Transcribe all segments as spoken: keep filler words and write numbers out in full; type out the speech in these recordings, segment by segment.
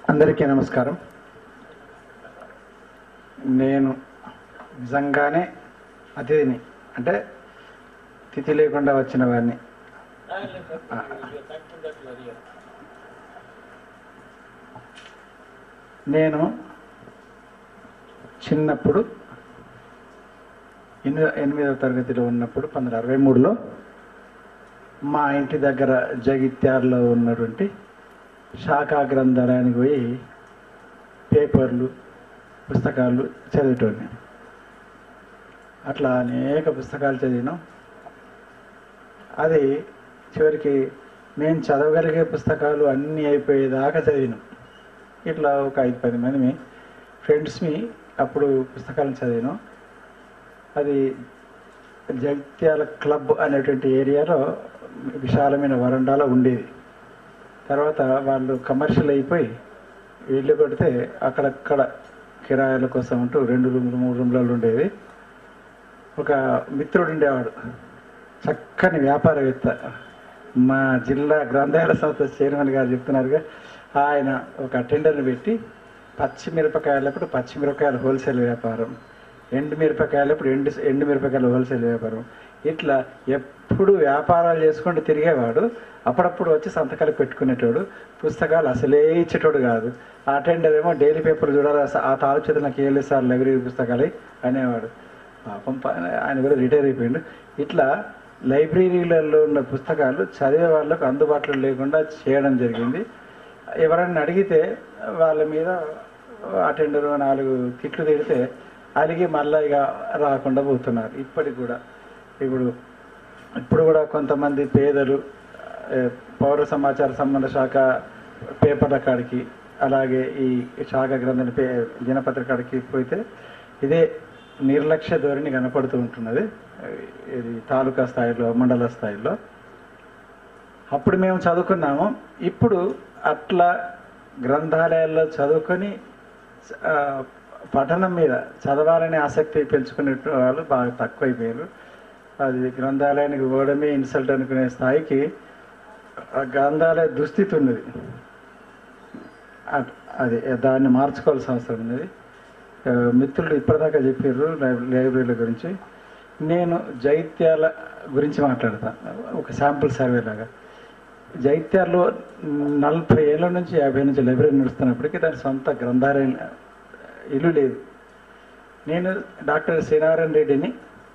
అందరికీ నమస్కారం. నేను నిజంగానే అతిథిని, అంటే తిథి లేకుండా వచ్చిన వాడిని. నేను చిన్నప్పుడు ఎనిమిదో ఎనిమిదవ తరగతిలో ఉన్నప్పుడు పంతొమ్మిది అరవై మూడులో మా ఇంటి దగ్గర జగిత్యాలలో ఉన్నటువంటి శాఖా గ్రంథాలయానికి పోయి పేపర్లు పుస్తకాలు చదివేటోడిని. అట్లా అనేక పుస్తకాలు చదివినాం. అది చివరికి మేము చదవగలిగే పుస్తకాలు అన్నీ అయిపోయేదాకా చదివినాం. ఇట్లా ఒక ఐదు పది మంది ఫ్రెండ్స్ని అప్పుడు పుస్తకాలను చదివినాం. అది జగిత్యాల క్లబ్ అనేటువంటి ఏరియాలో విశాలమైన వరండాలో ఉండేది. తర్వాత వాళ్ళు కమర్షియల్ అయిపోయి ఇల్లు కొడితే అక్కడక్కడ కిరాయిల కోసం అంటూ రెండు రూములు మూడు రూమ్లలో ఉండేది. ఒక మిత్రుడు ఉండేవాడు, చక్కని వ్యాపారవేత్త, మా జిల్లా గ్రంథాలయ సంస్థ చైర్మన్ గారు చెప్తున్నారుగా, ఆయన ఒక అటెండర్ని పెట్టి పచ్చిమిరపకాయలప్పుడు పచ్చిమిరపకాయల హోల్సేల్ వ్యాపారం, ఎండు మిరపకాయలప్పుడు ఎండు ఎండు మిరపకాయల హోల్సేల్ వ్యాపారం, ఇట్లా ఎప్పుడు వ్యాపారాలు చేసుకుంటూ తిరిగేవాడు. అప్పుడప్పుడు వచ్చి సంతకాలు పెట్టుకునేటోడు, పుస్తకాలు అసలే ఇచ్చేటోడు కాదు. ఆ అటెండర్ ఏమో డైలీ పేపర్ చూడాలి, ఆ తాళు చేతులు నాకు ఏళ్ళు సార్ లైబ్రరీ పుస్తకాలు అనేవాడు. పాపం ఆయన కూడా రిటైర్ అయిపోయిండు. ఇట్లా లైబ్రరీలలో ఉన్న పుస్తకాలు చదివే వాళ్ళకు అందుబాటులో లేకుండా చేయడం జరిగింది. ఎవరన్నా అడిగితే వాళ్ళ మీద అటెండర్ నాలుగు తిట్లు తిడితే అలిగి మళ్ళీ ఇక రాకుండా పోతున్నారు. ఇప్పటికి కూడా ఇప్పుడు ఇప్పుడు కూడా కొంతమంది పేదలు పౌర సమాచార సంబంధ శాఖ పేపర్ల కాడికి, అలాగే ఈ శాఖ గ్రంథాల పే దినపత్రిక కాడికి పోతే ఇదే నిర్లక్ష్య ధోరణి కనపడుతూ ఉంటున్నది. ఇది తాలూకా స్థాయిలో, మండల స్థాయిలో. అప్పుడు మేము చదువుకున్నాము. ఇప్పుడు అట్లా గ్రంథాలయాల్లో చదువుకొని పఠనం మీద చదవాలనే ఆసక్తి పెంచుకునే వాళ్ళు బాగా తక్కువైపోయారు. అది గ్రంథాలయానికి పోవడమే ఇన్సల్ట్ అనుకునే స్థాయికి గ్రంథాలయ దుస్థితి ఉన్నది. అది దాన్ని మార్చుకోవాల్సిన అవసరం ఉన్నది. మిత్రులు ఇప్పటిదాకా చెప్పారు లైబ్రరీల గురించి. నేను జైత్యాల గురించి మాట్లాడతాను. ఒక శాంపుల్ సర్వే లాగా. జైత్యాల్లో నలభై ఏళ్ళ నుంచి యాభై నుంచి లైబ్రరీ నడుస్తున్నప్పటికీ దాని సొంత గ్రంథాలయం ఇల్లు లేదు. నేను డాక్టర్ శ్రీనారాయణ రెడ్డిని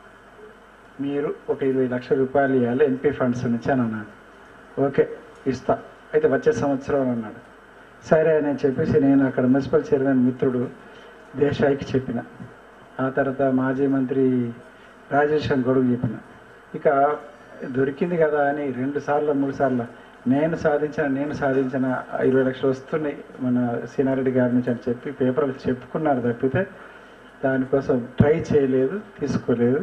మీరు ఒక ఇరవై లక్షల రూపాయలు ఇవ్వాలి ఎంపీ ఫండ్స్ నుంచి అని అన్నాడు. ఓకే ఇస్తా, అయితే వచ్చే సంవత్సరం అన్నాడు. సరే అని చెప్పేసి నేను అక్కడ మున్సిపల్ చైర్మన్ మిత్రుడు దేశాయికి చెప్పిన. ఆ తర్వాత మాజీ మంత్రి రాజేష్ గొడుగు చెప్పిన. ఇక దొరికింది కదా అని రెండు సార్లు మూడు సార్లు నేను సాధించిన నేను సాధించిన ఇరవై లక్షలు వస్తున్నాయి మన సీనారెడ్డి గారి నుంచి అని చెప్పి పేపర్లు చెప్పుకున్నారు తప్పితే దానికోసం ట్రై చేయలేదు, తీసుకోలేదు.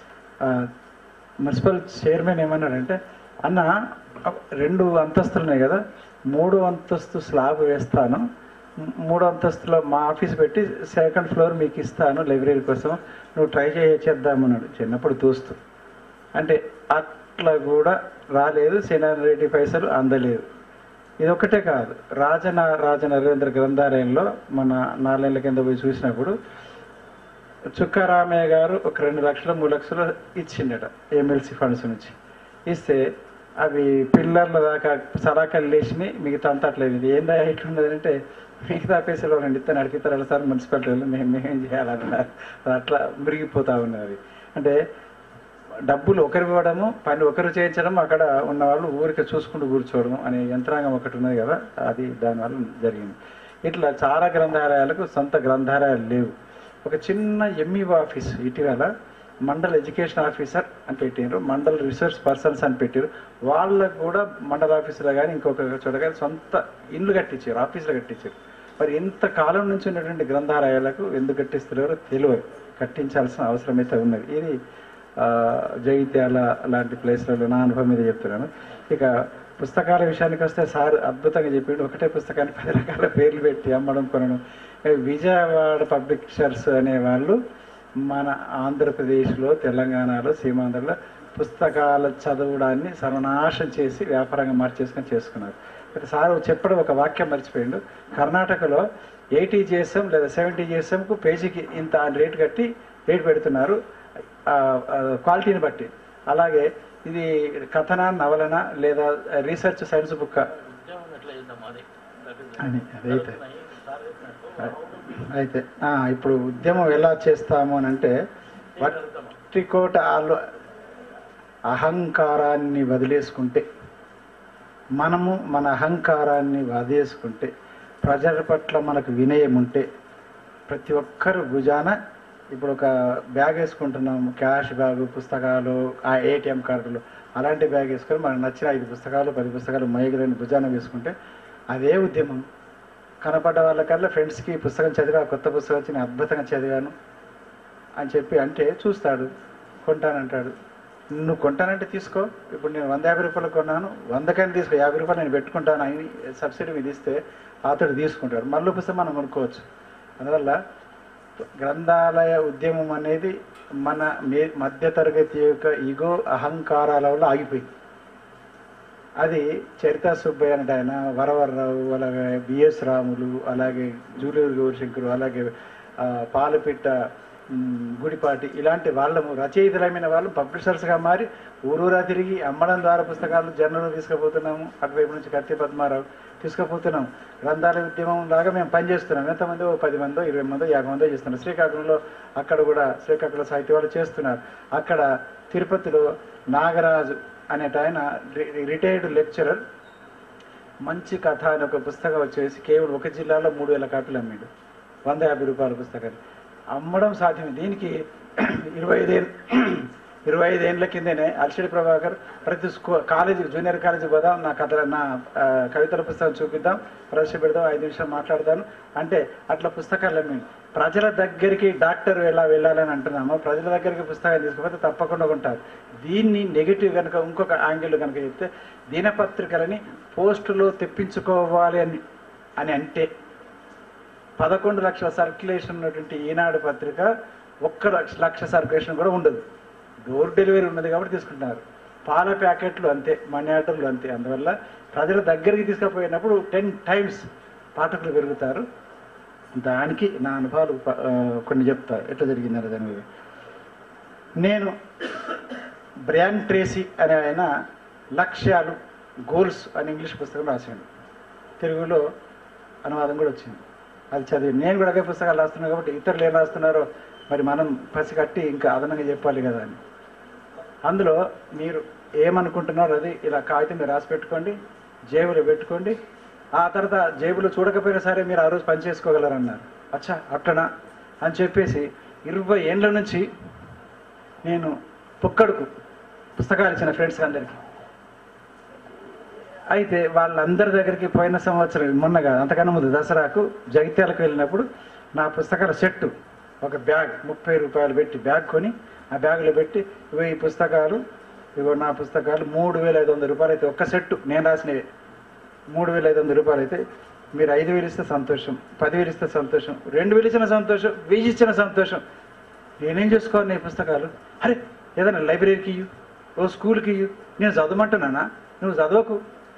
మున్సిపల్ చైర్మన్ ఏమన్నాడంటే, అన్న రెండు అంతస్తులు ఉన్నాయి కదా, మూడు అంతస్తు స్లాబ్ వేస్తాను, మూడు అంతస్తులో మా ఆఫీస్ పెట్టి సెకండ్ ఫ్లోర్ మీకు ఇస్తాను లైబ్రరీ కోసం, నువ్వు ట్రై చేద్దామన్నాడు. చిన్నప్పుడు చూస్తూ అంటే అట్లా కూడా రాలేదు. సీనారాయణ రెడ్డి పైసలు అందలేదు. ఇదొక్కటే కాదు, రాజన రాజ నరేంద్ర గ్రంథాలయంలో మన నాలుగేళ్ల కింద పోయి చూసినప్పుడు చుక్కారామయ్య గారు ఒక రెండు లక్షలు మూడు లక్షలు ఇచ్చిండట ఎమ్మెల్సీ ఫండ్స్ నుంచి. ఇస్తే అవి పిల్లర్ల దాకా సలాకలు లేచినాయి, మిగతా అంతా అట్లేదు. ఏందా ఇట్లున్నదంటే, మిగతా పైసలు రెండు ఇస్తాను అడిగితారు సార్ మున్సిపాలిటీలో మేము మేమేం చేయాలన్నారు. అది అట్లా మురిగిపోతూ ఉన్నది. అంటే డబ్బులు ఒకరు ఇవ్వడము, పని ఒకరు చేయించడం, అక్కడ ఉన్న వాళ్ళు ఊరికి చూసుకుంటూ కూర్చోవడం అనే యంత్రాంగం ఒకటి ఉన్నది కదా, అది దానివల్ల జరిగింది. ఇట్లా చాలా గ్రంథాలయాలకు సొంత గ్రంథాలయాలు లేవు. ఒక చిన్న ఎంఈఓ ఆఫీస్ ఇటీవల మండల్ ఎడ్యుకేషన్ ఆఫీసర్ అని పెట్టారు, మండల్ రీసెర్చ్ పర్సన్స్ అని పెట్టారు. వాళ్ళకు కూడా మండల ఆఫీసులో కానీ ఇంకొక చోట కానీ సొంత ఇల్లు కట్టించారు, ఆఫీసులు కట్టించారు. మరి ఇంత కాలం నుంచి ఉన్నటువంటి గ్రంథాలయాలకు ఎందుకు కట్టిస్తున్నారో తెలియదు. కట్టించాల్సిన అవసరం అయితే ఉన్నది. ఇది జగిత్యాల లాంటి ప్లేస్లలో నా అనుభవం మీద చెప్తున్నాను. ఇక పుస్తకాల విషయానికి వస్తే సార్ అద్భుతంగా చెప్పాడు. ఒకటే పుస్తకాన్ని పది రకాల పేర్లు పెట్టి అమ్మడం కొనడం. విజయవాడ పబ్లిషర్స్ అనే వాళ్ళు మన ఆంధ్రప్రదేశ్లో, తెలంగాణలో, సీమాంధ్రలో పుస్తకాల చదవడాన్ని సర్వనాశం చేసి వ్యాపారంగా మార్చేసుకొని చేసుకున్నారు. సార్ చెప్పడం ఒక వాక్యం మర్చిపోయిండు. కర్ణాటకలో ఎయిటీ జిఎస్ఎం లేదా సెవెంటీ జిఎస్ఎంకు పేజీకి ఇంత రేటు కట్టి రేటు పెడుతున్నారు క్వాలిటీని బట్టి. అలాగే ఇది కథన నవలన లేదా రీసెర్చ్ సైన్స్ బుక్ అని అదైతే అయితే ఇప్పుడు ఉద్యమం ఎలా చేస్తాము అని అంటే వట్టికోట ఆలో అహంకారాన్ని వదిలేసుకుంటే, మనము మన అహంకారాన్ని వదిలేసుకుంటే, ప్రజల పట్ల మనకు వినయం ఉంటే, ప్రతి ఒక్కరు భుజాన ఇప్పుడు ఒక బ్యాగ్ వేసుకుంటున్నాము, క్యాష్ బ్యాగు, పుస్తకాలు, ఆ ఏటీఎం కార్డులు, అలాంటి బ్యాగ్ వేసుకొని మనకు నచ్చిన ఐదు పుస్తకాలు పది పుస్తకాలు మైగ్రేన్ భుజాన వేసుకుంటే అదే ఉద్యమం. కనపడ్డ వాళ్ళకల్లా ఫ్రెండ్స్కి పుస్తకం చదివా, కొత్త పుస్తకం వచ్చి నేను అద్భుతంగా చదివాను అని చెప్పి అంటే చూస్తాడు, కొంటానంటాడు. నువ్వు కొంటానంటే తీసుకో, ఇప్పుడు నేను వంద యాభై రూపాయలు కొన్నాను, వందకైనా తీసుకో, యాభై రూపాయలు నేను పెట్టుకుంటాను అని సబ్సిడీ మీద ఇస్తే అతడు తీసుకుంటాడు, మళ్ళీ పుస్తకం మనం కొనుక్కోవచ్చు. అందువల్ల గ్రంథాలయ ఉద్యమం అనేది మన మే మధ్యతరగతి యొక్క ఈగో అహంకారాల వల్ల ఆగిపోయింది. అది చరితా సుబ్బయ్య అంటే ఆయన, వరవర్రావు, అలాగే బిఎస్ రాములు, అలాగే జూలూరు గౌరిశంకరు, అలాగే పాలపిట్ట గుడిపాటి, ఇలాంటి వాళ్ళము రచయితలమైన వాళ్ళు పబ్లిషర్స్గా మారి ఊరూరా తిరిగి అమ్మడం ద్వారా పుస్తకాలు జర్నలు తీసుకుపోతున్నాము. అటువైపు నుంచి కత్తి పద్మారావు తీసుకుపోతున్నాము. గ్రంథాలయ ఉద్యమం లాగా మేము పనిచేస్తున్నాం. ఎంతమంది ఓ పది మందో ఇరవై మందో యాభై మందో చేస్తున్నాం. శ్రీకాకుళంలో అక్కడ కూడా శ్రీకాకుళం సాహిత్య వాళ్ళు చేస్తున్నారు. అక్కడ తిరుపతిలో నాగరాజు అనేట ఆయన రిటైర్డ్ లెక్చరర్ మంచి కథ అని ఒక పుస్తకం వచ్చేసి కేవలం ఒక జిల్లాలో మూడు వేల కాపీలు అమ్మాడు, వంద యాభై రూపాయల పుస్తకాలు అమ్మడం సాధ్యమే. దీనికి ఇరవై ఐదేళ్ళు ఇరవై ఐదేళ్ల కిందనే అల్షడి ప్రభాకర్ ప్రతి స్కూ కాలేజీ జూనియర్ కాలేజీకి పోదాం, నా కథ నా కవితల పుస్తకం చూపిద్దాం, ప్రదర్శన పెడదాం, ఐదు నిమిషాలు మాట్లాడతాను అంటే అట్లా పుస్తకాలు అమ్మి ప్రజల దగ్గరికి డాక్టర్ ఎలా వెళ్ళాలని అంటున్నామో ప్రజల దగ్గరికి పుస్తకాలు తీసుకుపోతే తప్పకుండా ఉంటారు. దీన్ని నెగిటివ్ కనుక ఇంకొక యాంగిల్ కనుక చెప్తే దినపత్రికలని పోస్టులో తెప్పించుకోవాలి అని అని అంటే పదకొండు లక్షల సర్క్యులేషన్ ఉన్నటువంటి ఈనాడు పత్రిక ఒక్క లక్ష లక్ష సర్క్యులేషన్ కూడా ఉండదు. డోర్ డెలివరీ ఉన్నది కాబట్టి తీసుకుంటున్నారు. పాల ప్యాకెట్లు అంతే, మనీ ఆర్డర్లు అంతే. అందువల్ల ప్రజల దగ్గరికి తీసుకుపోయినప్పుడు టెన్ టైమ్స్ పాఠకులు పెరుగుతారు. దానికి నా అనుభవాలు కొన్ని చెప్తారు ఎట్లా జరిగిందని. దాని మీద నేను బ్రయాన్ ట్రేసీ అనే ఆయన లక్ష్యాలు గోల్స్ అని ఇంగ్లీష్ పుస్తకం రాశాను. తెలుగులో అనువాదం కూడా వచ్చింది, అది చదివి నేను కూడా అదే పుస్తకాలు రాస్తున్నాను కాబట్టి ఇతరులు ఏం రాస్తున్నారో మరి మనం పసిగట్టి ఇంకా అదనంగా చెప్పాలి కదా అని. అందులో మీరు ఏమనుకుంటున్నారో అది ఇలా కాగితం మీరు రాసి పెట్టుకోండి, జేబులో పెట్టుకోండి. ఆ తర్వాత జేబులో చూడకపోయినా సరే మీరు ఆ రోజు పని చేసుకోగలరన్నారు. అచ్చా అట్లనా అని చెప్పేసి ఇరవై ఏళ్ళ నుంచి నేను పుక్కడుకు పుస్తకాలు ఇచ్చిన ఫ్రెండ్స్ అందరికీ. అయితే వాళ్ళందరి దగ్గరికి పోయిన సంవత్సరం మొన్నగా అంతకన్నా ముందు దసరాకు జగిత్యాలకు వెళ్ళినప్పుడు నా పుస్తకాల సెట్టు ఒక బ్యాగ్ ముప్పై రూపాయలు పెట్టి బ్యాగ్ కొని ఆ బ్యాగులో పెట్టి ఇగో ఈ పుస్తకాలు, ఇగో నా పుస్తకాలు మూడు వేల ఐదు వందల రూపాయలు అయితే ఒక్క సెట్టు నేను రాసినవి మూడు వేల ఐదు వందల రూపాయలు అయితే మీరు ఐదు వేలు ఇస్తే సంతోషం, పదివేలు ఇస్తే సంతోషం, రెండు వేలు ఇచ్చిన సంతోషం, వెయ్యి ఇచ్చిన సంతోషం. నేనేం చేసుకోవాలి ఈ పుస్తకాలు? అరే ఏదైనా లైబ్రరీకి ఇయ్యు, ఓ స్కూల్కి ఇయ్యు, నేను చదవమంటున్నానా? నువ్వు చదవకు.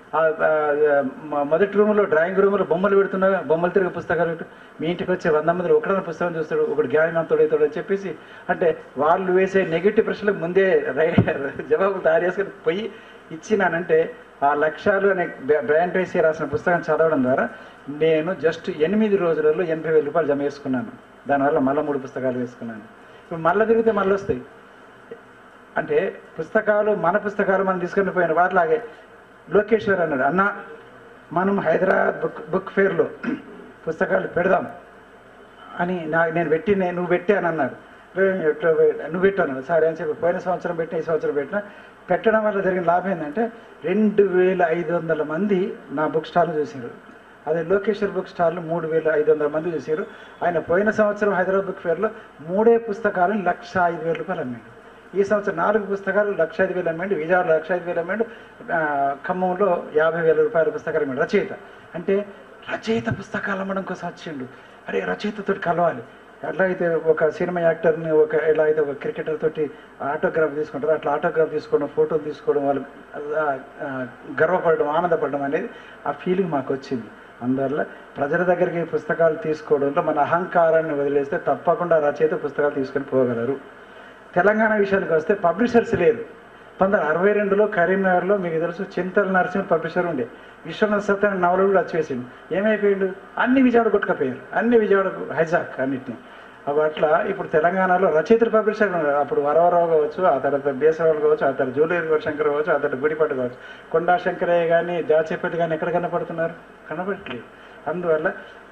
మొదటి రూమ్లో డ్రాయింగ్ రూమ్లో బొమ్మలు పెడుతున్నావు, బొమ్మలు తిరిగి పుస్తకాలు పెట్టు. మీ ఇంటికి వచ్చే వంద మందిలో ఒకడన్నా పుస్తకం చూస్తాడు, ఒకటి జ్ఞానవంతుడు అవుతాడు అని చెప్పేసి అంటే వాళ్ళు వేసే నెగిటివ్ ప్రశ్నలకు ముందే జవాబులు తయారు చేసుకుని పోయి ఇచ్చినానంటే ఆ లక్ష్యాలు అనే బ్రయాన్ ట్రేసీ రాసిన పుస్తకం చదవడం ద్వారా నేను జస్ట్ ఎనిమిది రోజులలో ఎనభై వేల రూపాయలు జమ చేసుకున్నాను. దానివల్ల మళ్ళీ మూడు పుస్తకాలు వేసుకున్నాను. ఇప్పుడు మళ్ళీ తిరిగితే మళ్ళీ వస్తాయి. అంటే పుస్తకాలు మన పుస్తకాలు మనం తీసుకుని పోయిన వాటిలాగే లోకేశ్వర్ అన్నాడు, అన్న మనం హైదరాబాద్ బుక్ బుక్ ఫేర్లో పుస్తకాలు పెడదాం అని నా నేను పెట్టి నేను నువ్వు పెట్టాను అన్నాడు. ఎట్లా నువ్వు పెట్టాను సరే అని చెప్పి పోయిన సంవత్సరం పెట్టిన ఈ సంవత్సరం పెట్టిన పెట్టడం వల్ల జరిగిన లాభం ఏంటంటే రెండు వేల ఐదు వందల మంది నా బుక్ స్టాల్ను చూసారు. అదే లోకేశ్వర్ బుక్ స్టాల్లో మూడు వేల ఐదు వందల మంది చూసారు. ఆయన పోయిన సంవత్సరం హైదరాబాద్ బుక్ ఫేర్లో మూడే పుస్తకాలను లక్ష ఐదు వేల రూపాయలు అమ్మాడు. ఈ సంవత్సరం నాలుగు పుస్తకాలు లక్ష ఐదు వేలు అమ్మాడు, విజయవాడలో లక్ష ఐదు వేలు అమ్మాడు, ఖమ్మంలో యాభై వేల రూపాయల పుస్తకాలు అమ్మాడు. రచయిత అంటే రచయిత పుస్తకాలు అమ్మడం కోసం వచ్చిండు. అరే రచయితతో కలవాలి, అట్లా అయితే ఒక సినిమా యాక్టర్ని ఒక ఎలా అయితే ఒక క్రికెటర్ తోటి ఆటోగ్రాఫ్ తీసుకుంటారో అట్లా ఆటోగ్రాఫ్ తీసుకోవడం, ఫోటోలు తీసుకోవడం, వాళ్ళు గర్వపడడం, ఆనందపడడం అనేది ఆ ఫీలింగ్ మాకు వచ్చింది. అందువల్ల ప్రజల దగ్గరికి పుస్తకాలు తీసుకోవడంలో మన అహంకారాన్ని వదిలేస్తే తప్పకుండా రచయిత పుస్తకాలు తీసుకొని పోగలరు. తెలంగాణ విషయానికి వస్తే పబ్లిషర్స్ లేరు. పంతొమ్మిది అరవై రెండులో కరీంనగర్లో మీకు తెలుసు చింతల నరసింహ పబ్లిషర్ ఉండే. విశ్వనాథ్ సత్యనారాయణ నవలు కూడా వచ్చేసిండు. ఏమైపోయిండు? అన్ని విజయవాడ కొట్టుకపోయారు, అన్ని విజయవాడకు హైజాక్ అన్నిటిని. అవి అట్లా ఇప్పుడు తెలంగాణలో రచయితలు పబ్లిషర్ ఉన్నారు. అప్పుడు వరవరావు కావచ్చు, ఆ తర్వాత బేసరావు కావచ్చు, ఆ తర్వాత జూలూరి శంకర్ కావచ్చు, ఆ తర్వాత గుడిపాటి కావచ్చు, కొండా శంకరయ్య కానీ దాచేపల్లి కానీ ఎక్కడ కనపడుతున్నారు? కనపడట్లేదు. అందువల్ల